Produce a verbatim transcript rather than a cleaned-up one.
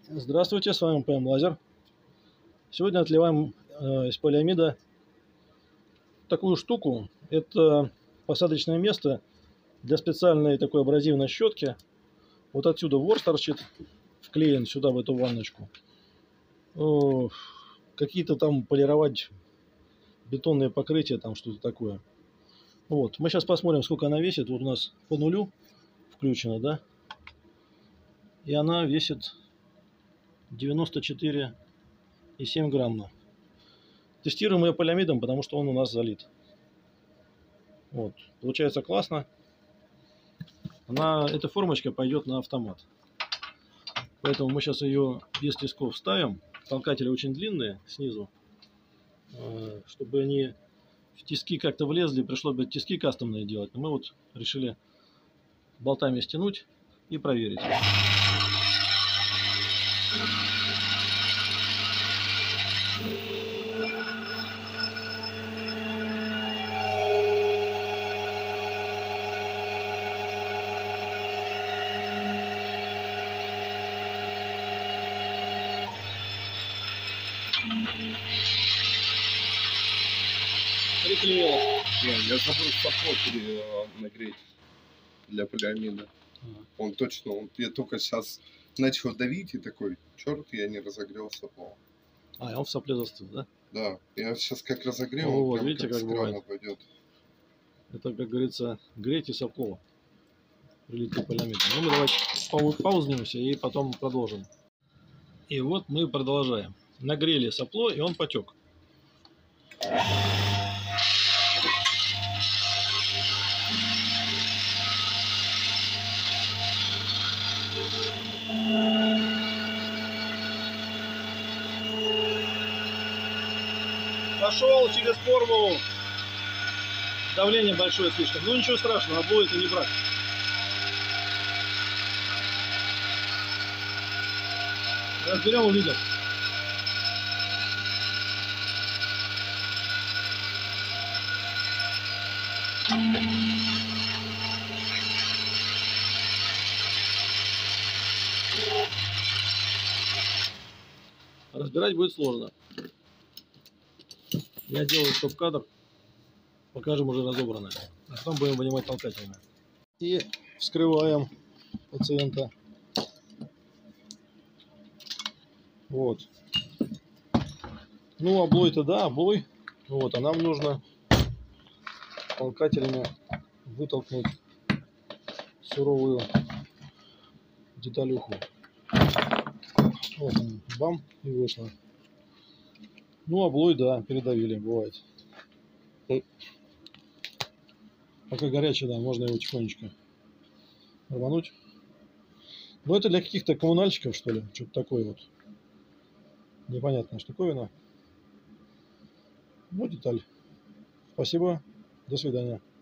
Здравствуйте, с вами ПМ Лазер. Сегодня отливаем э, из полиамида такую штуку. Это посадочное место для специальной такой абразивной щетки. Вот отсюда ворс торчит, вклеен сюда в эту ванночку. Какие-то там полировать бетонные покрытия, там что-то такое. Вот, мы сейчас посмотрим, сколько она весит. Вот у нас по нулю включено, да? И она весит девяносто четыре и семь грамма. Тестируем ее полиамидом, потому что он у нас залит. Вот, получается классно. Она, эта формочка пойдет на автомат. Поэтому мы сейчас ее без тисков ставим. Толкатели очень длинные снизу. Чтобы они в тиски как-то влезли, пришлось бы тиски кастомные делать. Но мы вот решили болтами стянуть и проверить. Приклеилось. Я забыл сопло нагреть для полиамида. Ага. Он точно, он, я только сейчас начал давить и такой, черт, я не разогрел сопло. А, и он в сопле застыл, да? Да, я сейчас как разогрел, О, он вот, прям видите, как, как бывает. пойдет. Это, как говорится, греть и сопло. Прилитый полиамид. Ну, мы давайте пау паузнимся и потом продолжим. И вот мы продолжаем. Нагрели сопло, и он потек. Пошел через формулу. Давление большое слишком. Ну ничего страшного, обои это не брать. Разберем, увидим. Разбирать будет сложно. Я делаю стоп-кадр, покажем уже разобранное. А потом будем вынимать толкательное. И вскрываем пациента. Вот. Ну, облой-то да, облой. Вот, а нам нужно толкателями вытолкнуть суровую деталюху. Вот он, бам, и вышло. Ну, облой, да, передавили, бывает. Пока горячий, да, можно его тихонечко рвануть. Но это для каких-то коммунальщиков, что ли, что-то такое вот. Непонятная штуковина. Ну, деталь. Спасибо, до свидания.